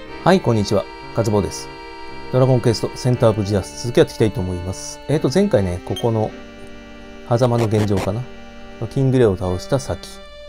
はい、こんにちは。カズボウです。ドラゴンクエストセンターオブジアス続きやっていきたいと思います。前回ね、ここの狭間の現状かな。キングレオを倒した先。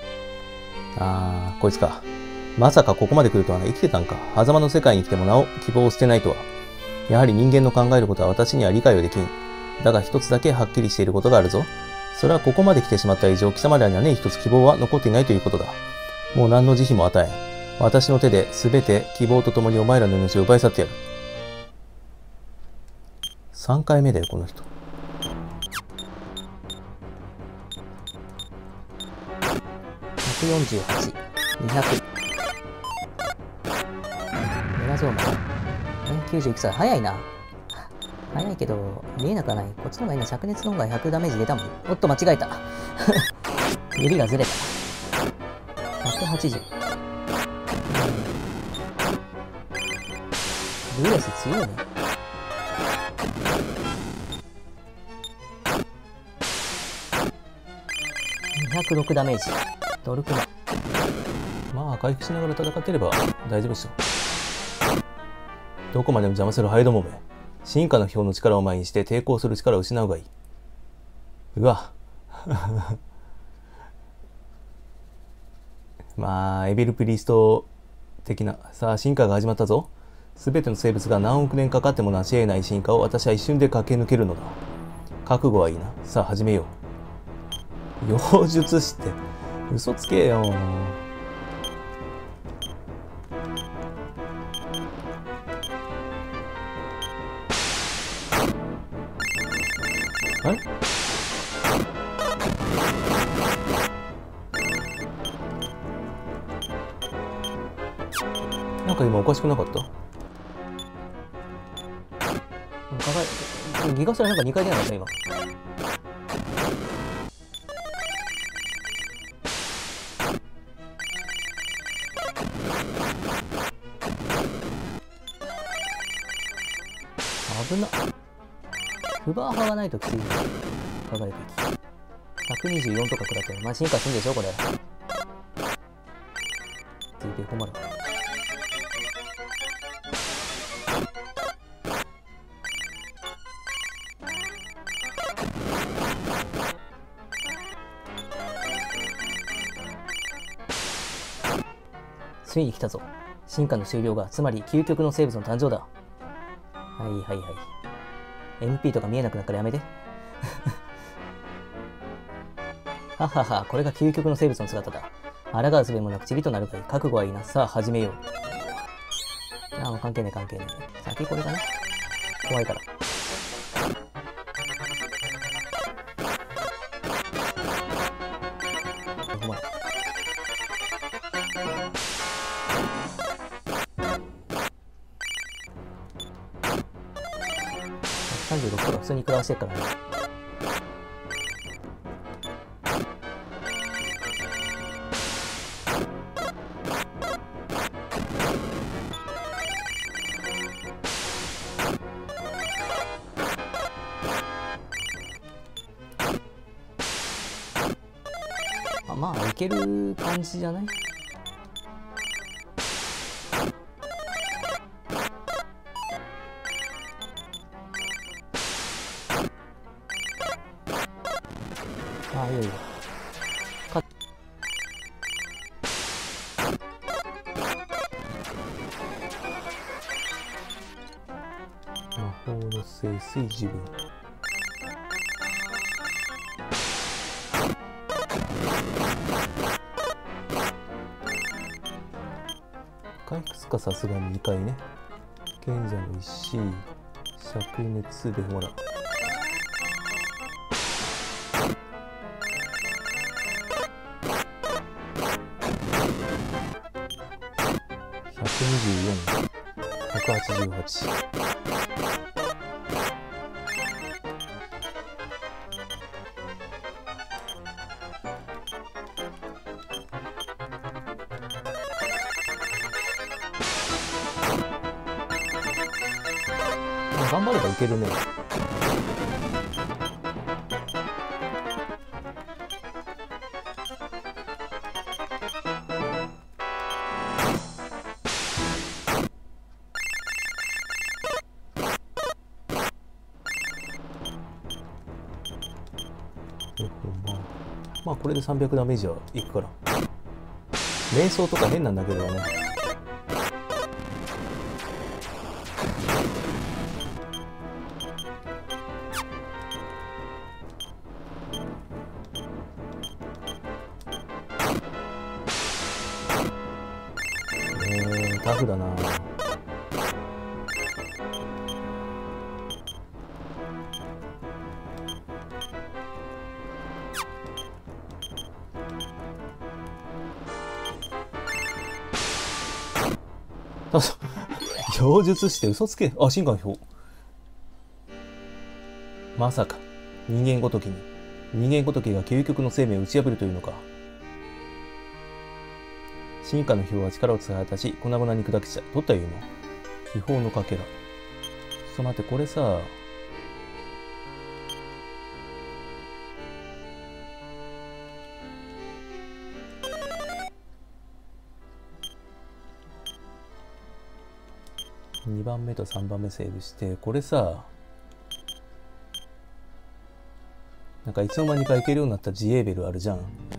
こいつか。まさかここまで来るとはね、生きてたんか。狭間の世界に来てもなお希望を捨てないとは。やはり人間の考えることは私には理解をできん。だが一つだけはっきりしていることがあるぞ。それはここまで来てしまった以上、貴様らにはね、一つ希望は残っていないということだ。もう何の慈悲も与えん。私の手で全て希望とともにお前らの命を奪い去ってやる。3回目だよ、この人。148、200。メガゾーマン。90いくつだ。早いな。早いけど、見えなくはない。こっちの方が今、灼熱の方が100ダメージ出たもん。おっと、間違えた。指がずれた。180。ルーレス強いね。206ダメージ。ドルクマ。まあ、回復しながら戦ってれば大丈夫でしょ。どこまでも邪魔するハイドモメ。進化の表の力を前にして抵抗する力を失うがいい。うわ。まあ、エビルプリスト的な。さあ、進化が始まったぞ。すべての生物が何億年かかっても成し得ない進化を私は一瞬で駆け抜けるのだ。覚悟はいいな。さあ始めよう。妖術師って嘘つけよ。あれ？なんか今おかしくなかった？ギガスラなんか2回出なかった今。危なっ。フバー派がないときついね。輝く息。124とか食らってる。まあ進化するんでしょこれ。ついて困る。ついに来たぞ。進化の終了が、つまり究極の生物の誕生だ。はいはいはい。MP とか見えなくなったからやめて。ははは、これが究極の生物の姿だ。抗う術もなくチリとなるかい。覚悟はいいな。さあ始めよう。もう関係ねえ関係ねえ。先これかな。怖いから。36%普通に食らわしてるからね。まあいける感じじゃない？いいよ。魔法の聖水自分。回復すかさすがに2回ね。賢者の石、灼熱でほら。124、188。頑張ればいけるね。 まあこれで300ダメージはいくから。瞑想とか変なんだけどね。タフだな。妖術して嘘つけ。あ、進化の表。まさか、人間ごときが究極の生命を打ち破るというのか。進化の表は力を使い果たし、粉々に砕きちゃ。取ったよ、今。秘宝のかけら。ちょっと待って、これさ、2番目と3番目セーブして、これさ、なんかいつの間にかいけるようになった自衛ベルあるじゃん。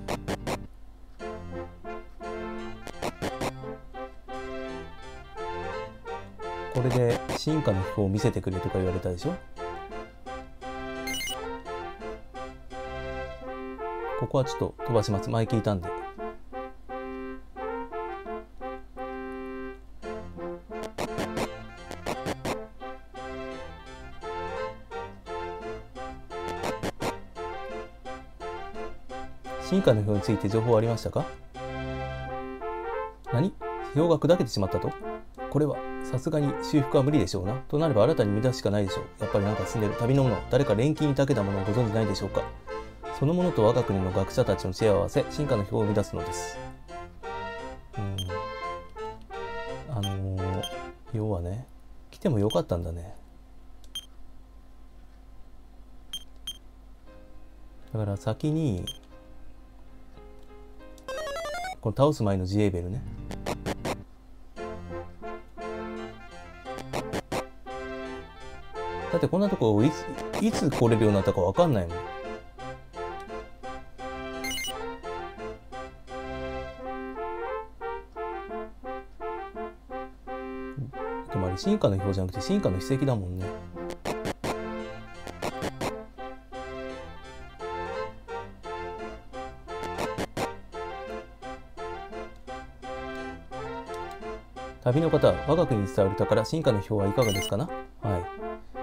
これで進化の秘宝を見せてくれとか言われたでしょ。ここはちょっと飛ばします。前聞いたんで。進化の表について情報はありましたか？何？表が砕けてしまったと？これはさすがに修復は無理でしょうな。となれば新たに見出すしかないでしょう。やっぱりなんか住んでる旅の者、誰か錬金に長けたものをご存じないでしょうか。そのものと我が国の学者たちの知恵を合わせ進化の表を生み出すのです。要はね、来てもよかったんだね。だから先にこの倒す前の自衛ベルね。だってこんなとこいつ来れるようになったかわかんないもん。つまり進化の表じゃなくて進化の筆跡だもんね。旅の方、我が国に伝わる宝、進化の表はいかがですかな？はい。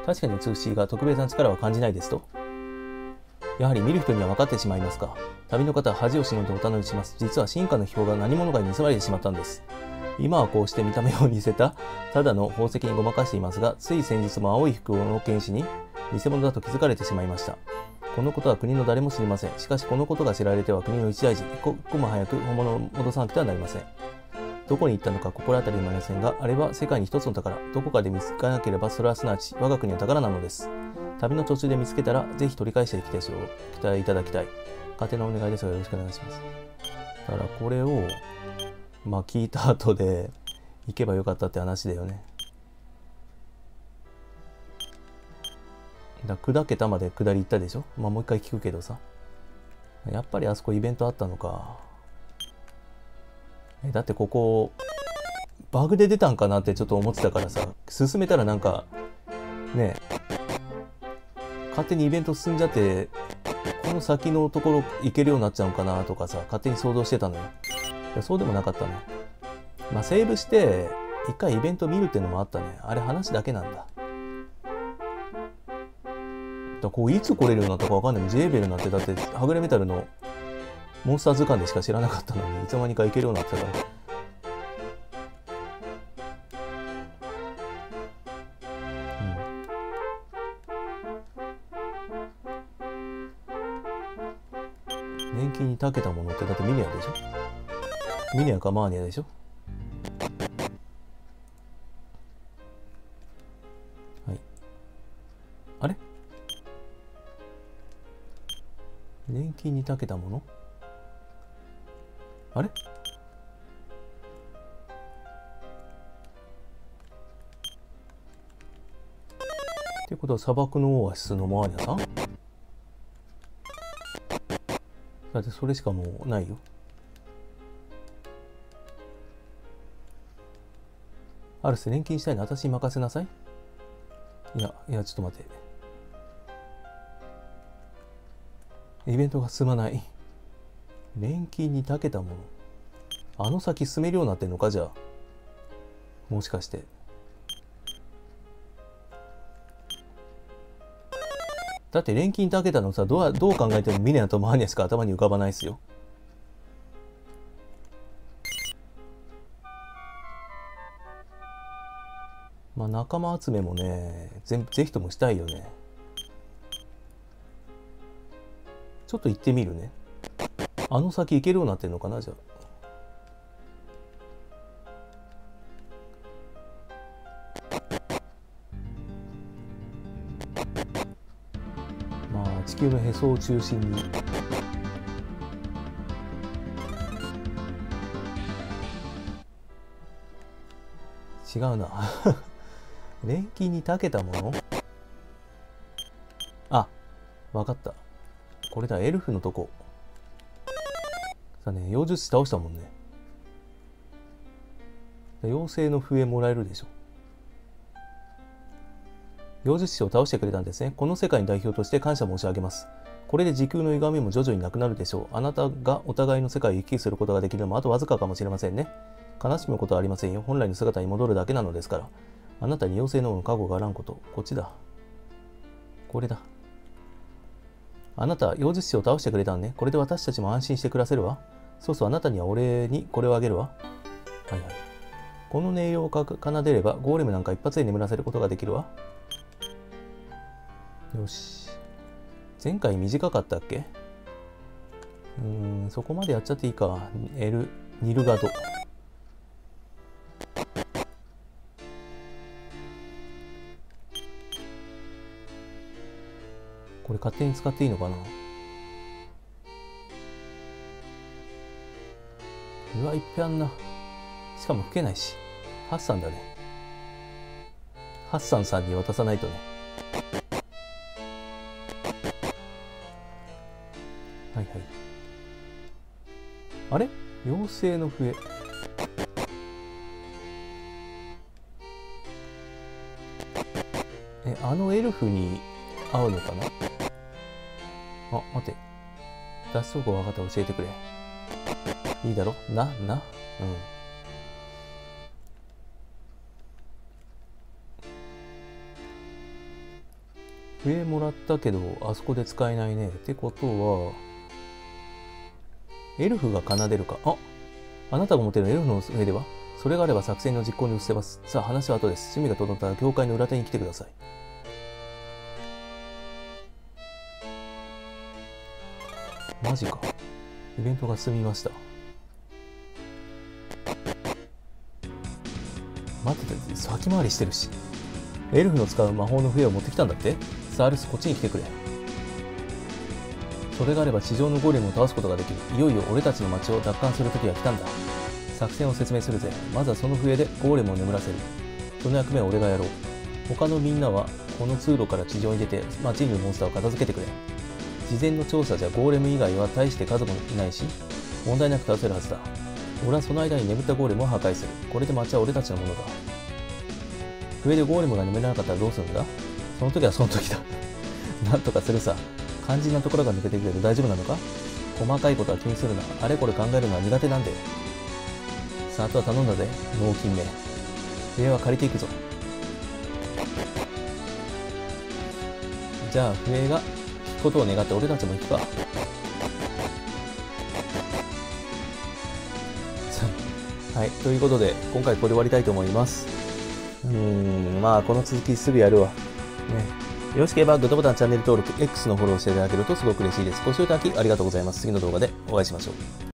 確かに美しいが、特別な力は感じないですと。やはり見る人には分かってしまいますか。旅の方、恥を忍んでお頼みします。実は進化の表が何者かに盗まれてしまったんです。今はこうして見た目を似せた、ただの宝石にごまかしていますが、つい先日も青い服の剣士に偽物だと気づかれてしまいました。このことは国の誰も知りません。しかしこのことが知られては国の一大事、一刻も早く本物を戻さなくてはなりません。どこに行ったのか心当たりもありませんが、あれは世界に一つの宝。どこかで見つからなければ、それはすなわち我が国の宝なのです。旅の途中で見つけたら、ぜひ取り返してきていただきたい。勝手なお願いですがよろしくお願いします。だからこれを、まあ聞いた後で行けばよかったって話だよね。砕けたまで下り行ったでしょ。まあもう一回聞くけどさ。やっぱりあそこイベントあったのか。だってここバグで出たんかなってちょっと思ってたからさ、進めたらなんかね勝手にイベント進んじゃってこの先のところ行けるようになっちゃうかなとかさ、勝手に想像してたのよ。いやそうでもなかったね。まあセーブして一回イベント見るってのもあったね。あれ話だけなんだ。こういつ来れるようになったかわかんない。ジェーベルなんてだってはぐれメタルのモンスター図鑑でしか知らなかったのにいつの間にか行けるようになってたから。年金に長けたものってだってミニアでしょ。ミニアかマーニアでしょ。はい。あれ年金に長けたものあれってことは砂漠のオアシスのマーニャさん。 だってそれしかもうないよ。アルス、錬金したいの私に任せなさい。いや、ちょっと待って。イベントが進まない。錬金に長けたもの。あの先進めるようになってんのか、じゃあ。もしかして。だって錬金長けたのさ、どう考えてもミネアとマーニャしか頭に浮かばないっすよ。まあ仲間集めもね、ぜひともしたいよね。ちょっと行ってみるね。あの先行けるようになってんのかな、じゃあ。まあ地球のへそを中心に。違うな。錬金に長けたもの。あ、わかった。これだ、エルフのとこ。さあね、妖術師倒したもんね。妖精の笛もらえるでしょ。妖術師を倒してくれたんですね。この世界の代表として感謝申し上げます。これで時空の歪みも徐々になくなるでしょう。あなたがお互いの世界を行き来することができるのもあとわずかかもしれませんね。悲しむことはありませんよ。本来の姿に戻るだけなのですから。あなたに妖精の覚悟があらんこと。こっちだ。これだ。あなた、妖術師を倒してくれたんね。これで私たちも安心して暮らせるわ。そうそう、あなたにはお礼にこれをあげるわ。はいはい。この音色を奏でれば、ゴーレムなんか一発で眠らせることができるわ。よし。前回短かったっけ？そこまでやっちゃっていいか。ニルガド。これ勝手に使っていいのかな。うわ、いっぱいあんな。しかも吹けないし。ハッサンだね。ハッサンさんに渡さないとね。はいはい。あれ？妖精の笛。あのエルフに合うのかな。あ、待て。脱走語分かったら教えてくれ。いいだろ？うん。笛もらったけど、あそこで使えないね。ってことは、エルフが奏でるか。あなたが持っているエルフの上では？それがあれば作戦の実行に移せます。さあ、話は後です。趣味が整ったら教会の裏手に来てください。マジか。イベントが進みました。待ってて、先回りしてるし。エルフの使う魔法の笛を持ってきたんだって？さあ、アルス、こっちに来てくれ。それがあれば地上のゴーレムを倒すことができる。いよいよ俺たちの町を奪還する時が来たんだ。作戦を説明するぜ。まずはその笛でゴーレムを眠らせる。その役目は俺がやろう。他のみんなはこの通路から地上に出て町にいるモンスターを片付けてくれ。事前の調査じゃゴーレム以外は大して数もいないし、問題なく倒せるはずだ。俺はその間に眠ったゴーレムを破壊する。これで町は俺たちのものだ。笛でゴーレムが眠れなかったらどうするんだ？その時はその時だ。なんとかするさ。肝心なところが抜けてくれる。大丈夫なのか？細かいことは気にするな。あれこれ考えるのは苦手なんだよ。さあ、あとは頼んだぜ。納金め。笛は借りていくぞ。じゃあ、笛が聞くことを願って俺たちも行くか。はい。ということで、今回ここで終わりたいと思います。まあ、この続きすぐやるわ。ね。よろしければグッドボタン、チャンネル登録、X のフォローしていただけるとすごく嬉しいです。ご視聴いただきありがとうございます。次の動画でお会いしましょう。